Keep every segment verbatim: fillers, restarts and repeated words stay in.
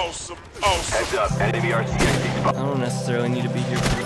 Awesome, awesome. Heads up, enemy R C X D spot. I don't necessarily need to be here for it.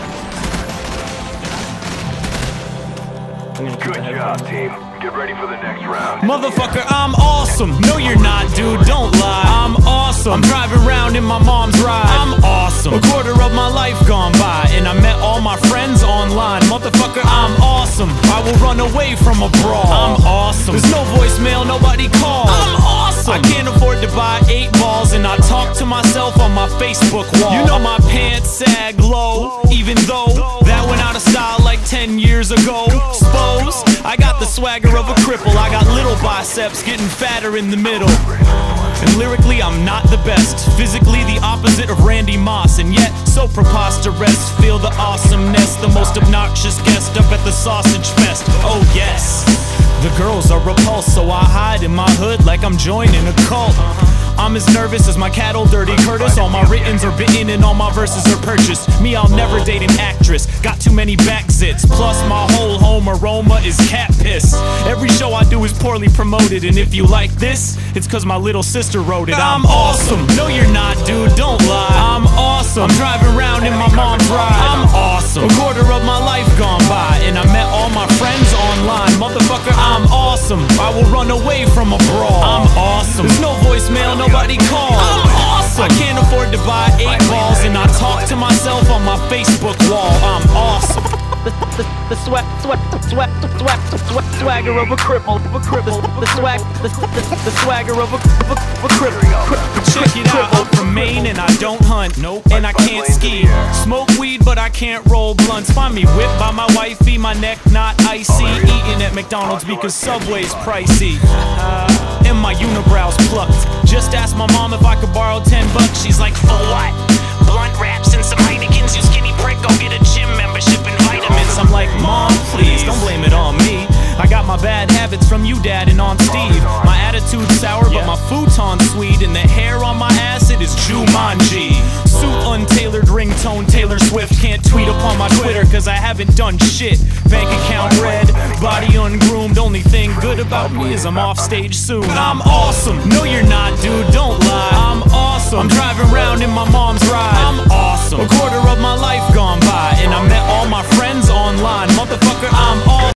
I'm gonna keep Good the job, headphones. team. Get ready for the next round. Motherfucker, I'm awesome. No, you're not, dude. Don't lie. I'm awesome. I'm driving around in my mom's ride. I'm awesome. A quarter of my life gone by, and I met all my friends online. Motherfucker, I'm awesome. I will run away from a brawl. I'm awesome. There's no voicemail, nobody calls. I'm awesome. I can't afford to buy eight balls, and I talk to myself on my Facebook wall. You know my pants sag low, even though that went out of style like ten years ago. Suppose I got the swagger of a cripple. I got little biceps getting fatter in the middle. And lyrically I'm not the best, physically the opposite of Randy Moss, and yet so preposterous. Feel the awesomeness, the most obnoxious guest up at the sausage fest. Oh yes, the girls are repulsed, so I hide in my hood like I'm joining a cult. I'm as nervous as my cattle, Dirty Curtis. All my writtens are bitten and all my verses are purchased. Me, I'll never date an actress, got too many back zits. Plus my whole home aroma is cat piss. Every show I do is poorly promoted, and if you like this, it's cause my little sister wrote it. I'm awesome. No, you're not, dude, don't lie. I'm awesome. I'm driving around in my mom's ride. I'm awesome. A quarter of my life gone by, and I met all my friends online. Motherfucker, I'm awesome. I will run away from a brawl. I'm awesome. There's no voicemail, nobody calls. I'm awesome. I can't afford to buy eight balls, and I talk to myself on my Facebook wall. I'm awesome. The, the, the swag, swag, swag, swag, swag, swagger of a cripple, of a cripple. The, the swag, the, the, the swagger of a, of a, of a cripple. Check it out, I'm from Maine and I don't hunt, nope, and I can't ski. Smoke weed, but I can't roll blunts. Find me whipped by my wifey, my neck not icy. Eating at McDonald's because Subway's pricey. Uh, and my unibrows plucked. Just asked my mom if I could borrow ten bucks. She's like, for what? Blunt wraps and some Heinekens. You skinny prick, go get a gym membership and vitamins. I'm like, Mom, please, don't blame it on me. I got my bad habits from you, Dad, and Aunt Steve. My attitude's sour, but my futon's sweet, and the hair on my ass, it is Jumanji. Suit untailored, ringtone Taylor Swift. Can't tweet upon my Twitter, cause I haven't done shit. Bank account red, body ungroomed. Only thing good about me is I'm off stage soon. I'm awesome. No, you're not, dude, don't lie. I'm awesome. I'm driving around in my mom's ride. I'm awesome. A quarter of my life gone by, and I met all my friends online. Motherfucker, I'm awesome.